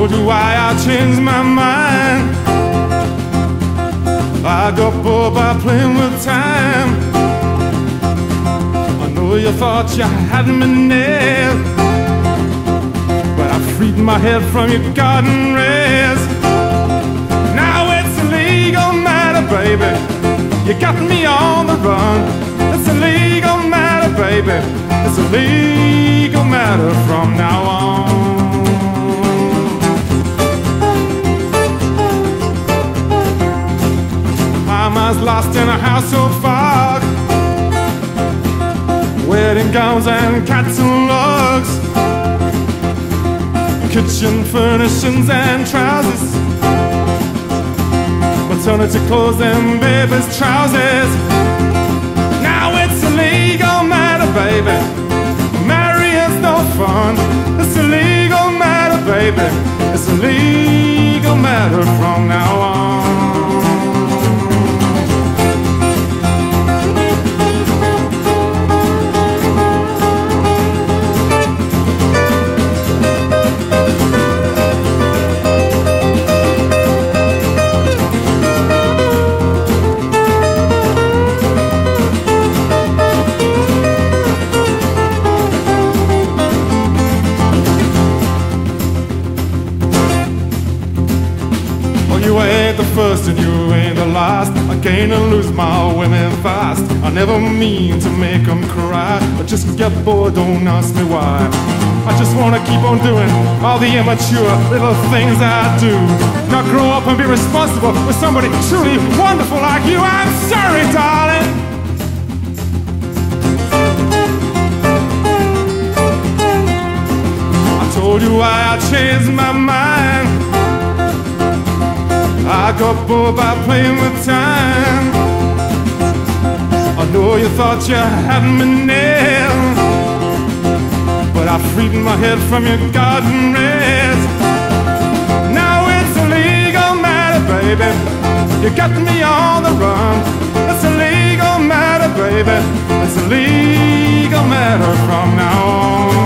told you why I changed my mind. I got bored by playing with time. I know you thought you had me nailed, but I freed my head from your garden rails. Now it's a legal matter, baby. You got me on the run. It's a legal matter, baby. It's a legal matter from now on. Mama's lost in a house so far, wedding gowns and cats and rugs, kitchen furnishings and trousers, maternity clothes and baby's trousers. Now it's a legal matter, baby. Marrying's no fun. It's a legal matter, baby. It's a legal matter from now on. You ain't the first and you ain't the last. I gain and lose my women fast. I never mean to make them cry. I just get bored, don't ask me why. I just wanna keep on doing all the immature little things I do. Not grow up and be responsible with somebody truly wonderful like you. I'm sorry, darling. I told you why I changed my mind. I got bored by playing with time. I know you thought you had me nailed, but I freed my head from your garden rails. Now it's a legal matter, baby. You got me on the run. It's a legal matter, baby. It's a legal matter from now on.